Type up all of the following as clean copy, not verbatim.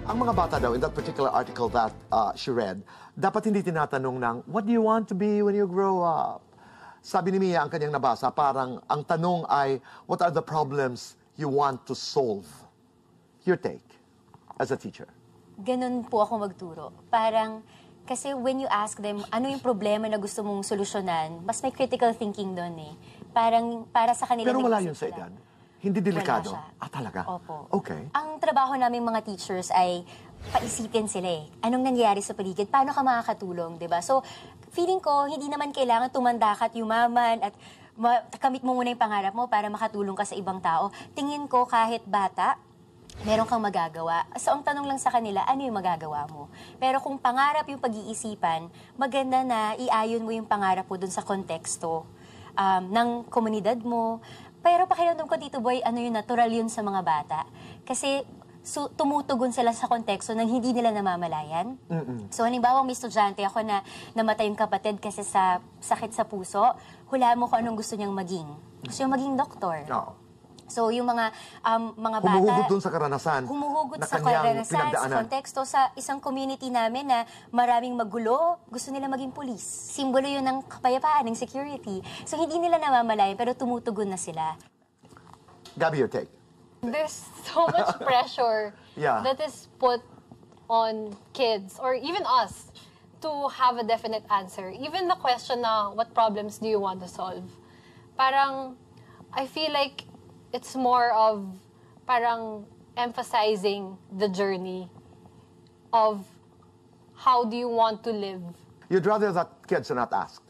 Ang mga bata daw, in that particular article that she read, dapat hindi tinatanong ng, what do you want to be when you grow up? Sabi ni Mia, ang kanyang nabasa, parang ang tanong ay, what are the problems you want to solve? Your take as a teacher. Ganun po ako magturo. Parang, kasi when you ask them, ano yung problema na gusto mong solusyonan, mas may critical thinking doon eh. Parang, para sa kanila... Pero wala yun sa edad? Hindi delikado? Ah, talaga? Opo. Okay. Ang trabaho namin mga teachers ay paisipin sila eh. Anong nangyayari sa paligid? Paano ka makakatulong, di ba? So, feeling ko, hindi naman kailangan tumanda ka at yumaman at kamit mo muna yung pangarap mo para makatulong ka sa ibang tao. Tingin ko, kahit bata, meron kang magagawa. So, ang tanong lang sa kanila, ano yung magagawa mo? Pero kung pangarap yung pag-iisipan, maganda na iayon mo yung pangarap mo dun sa konteksto ng komunidad mo. Pero pakiramdam ko, Tito Boy, ano yun, natural yun sa mga bata. Kasi tumutugon sila sa konteksto nang hindi nila namamalayan. So, halimbawa, may estudyante ako na namatay yung kapatid kasi sa sakit sa puso, hulaan mo kung anong gusto niyang maging. Gusto niyang maging doktor. So, yung mga bata... Humuhugot dun sa karanasan. Humuhugot sa karanasan, sa konteksto, sa isang community namin na maraming magulo, gusto nila maging police. Simbolo yun ng kapayapaan, ng security. So, hindi nila namamalayan, pero tumutugon na sila. Gabee, your take. There's so much pressure that is put on kids, or even us, to have a definite answer. Even the question na, what problems do you want to solve? Parang, I feel like it's more of parang emphasizing the journey of how do you want to live. You'd rather that kids are not asked?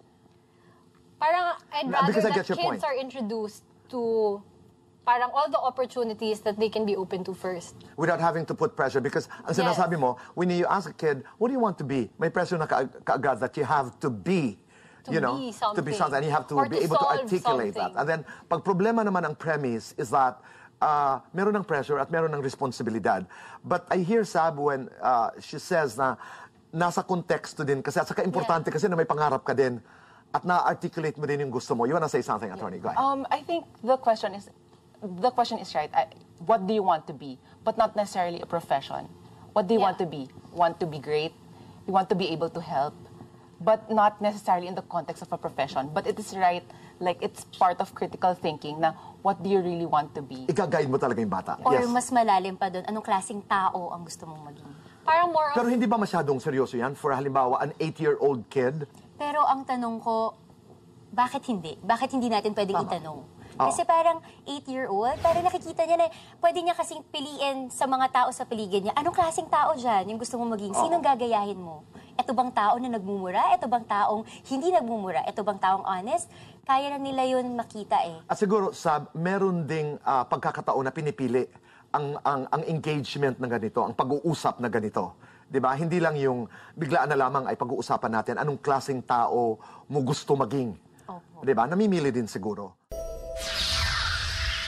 Parang I'd rather that kids point. are introduced to parang all the opportunities that they can be open to first. Without having to put pressure. Because ang sinasabi mo, when you ask a kid, what do you want to be? May pressure na kaagad that you have to be. To be something, and you have to be able to articulate that. And then, pag problema naman ang premise is that meron ng pressure at meron ng responsibilidad. But I hear Sab when she says na nasa konteksto din kasi at saka importante kasi na may pangarap ka din at na-articulate mo din yung gusto mo. You wanna say something, Attorney? Go ahead. I think the question is right. What do you want to be? But not necessarily a profession. What do you want to be? Want to be great? You want to be able to help? But not necessarily in the context of a profession. But it is right, like it's part of critical thinking na what do you really want to be? Ika-guide mo talaga yung bata. Or mas malalim pa doon, anong klaseng tao ang gusto mong maging? Parang more of... Pero hindi ba masyadong seryoso yan for halimbawa an 8-year-old kid? Pero ang tanong ko, bakit hindi? Bakit hindi natin pwedeng itanong? Kasi parang 8-year-old, parang nakikita niya na pwede niya kasing piliin sa mga tao sa paligid niya. Anong klaseng tao dyan yung gusto mong maging? Sinong gagayahin mo? Ito bang tao na nagmumura? Ito bang taong hindi nagmumura? Ito bang taong honest? Kaya na nila yun makita eh. At siguro, Sab, meron ding pagkakataon na pinipili ang engagement na ganito, ang pag-uusap na ganito. Diba? Hindi lang yung biglaan na lamang ay pag-uusapan natin anong klaseng tao mo gusto maging. Diba? Namimili din siguro.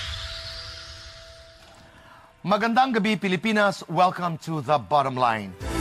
Magandang gabi, Pilipinas. Welcome to The Bottom Line.